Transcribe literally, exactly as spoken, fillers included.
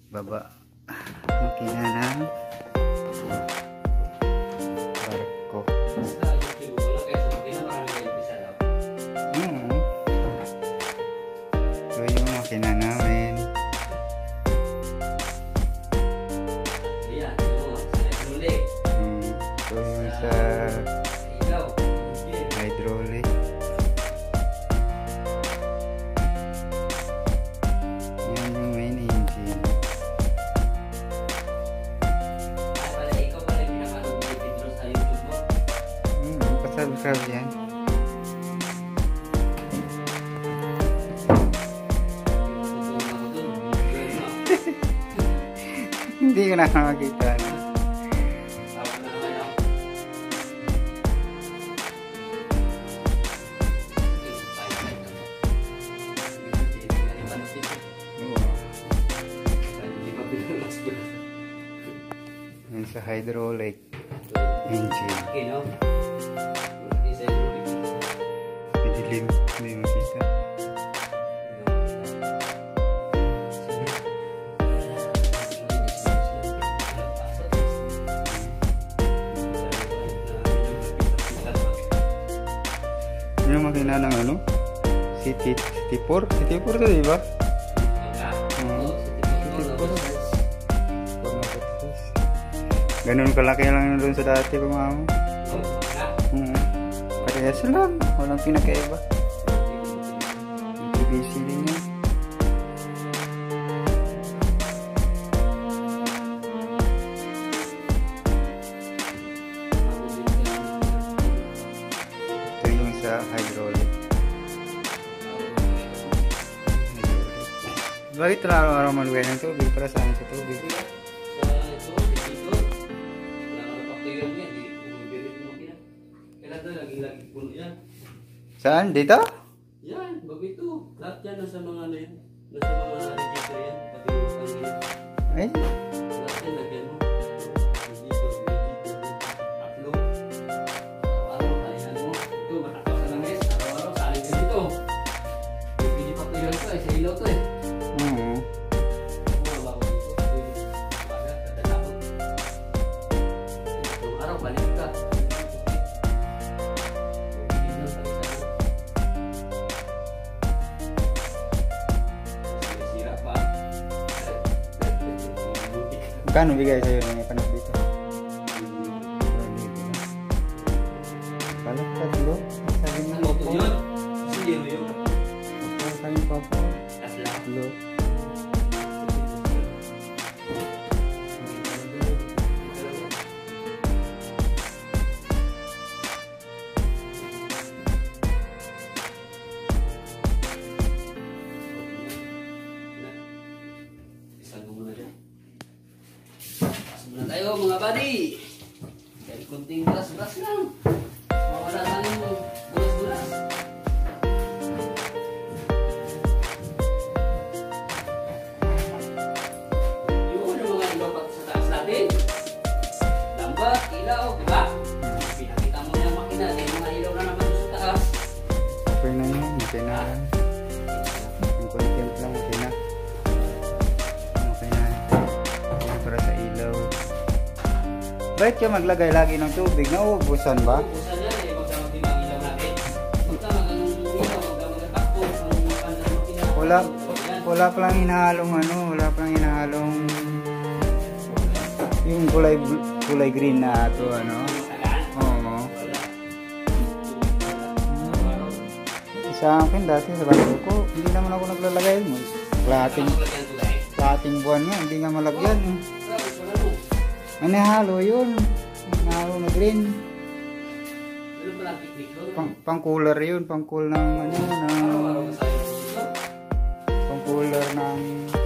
baba makina ng barko. Hmm. Ito yung makina namin. Hmm. Ito yung sa hydraulic. Yan yung main engine. Hmm, pasab-sab yan. Hindi ko na makita. Yan sa hydraulic engine. Didilim, hindi makita. Yung makina ng ano? City four? City four to, diba? Ganun kalaki lang doon sa dati ko, mama. Hmm. Parehas lang. Walang pinakaiba. P V C din yan. Ito yung sa hydraulic. Bakit araw-araw maluwi ng tubig? Para saan sa tubig? Saan? Dito? Yan, bago ito. Lahat yan nasa mga ano yan. Nasa mga register yan. Pati yung pangilip. Ay? Lahat yan, lagyan mo. Register, register. Upload. Araw-araw, tayo mo. Ito, matakot sa langis. Araw-araw, saling ka dito. Pili pa ito yan ito eh. Sa ilaw ito eh. Oo. Mga bago dito. Baga, katatapot. Itong araw, balik ka. Magkano bigay sa'yo ng ipanap dito? Kalap tatlo? Sabi mo Ano po yun? Zero yun. sabi mo pa po? Tatlo. Tayo mga buddy, kahit kunting bulas-bulas lang, mawala sa yung bulas-bulas. Yung ano mga ilaw pati sa taas natin, lambat, ilaw, diba? Pinakita mo yung makina, yung mga ilaw na naman sa taas. Okay na yun, okay na yan. Yung content lang, okay na. Okay na. Yan para sa ilaw. Bakit ka maglagay lagi ng tubig? Nauubusan ba? Nauubusan yan eh, magkama din ang ilaw natin. Magkama ang ilaw, magkama takpo, ang makina makina. Wala, wala palang hinahalong ano, wala palang hinahalong yung kulay kulay green na ito ano. Oo. Sa akin dati sa bago ko, hindi naman ako naglalagay mo. Klating, klating buwan nga, hindi nga malagyan eh. May nahalo yun. Nahalo na green. Pang, pang cooler yun. Pang cool ng ano. Ng, pang cooler ng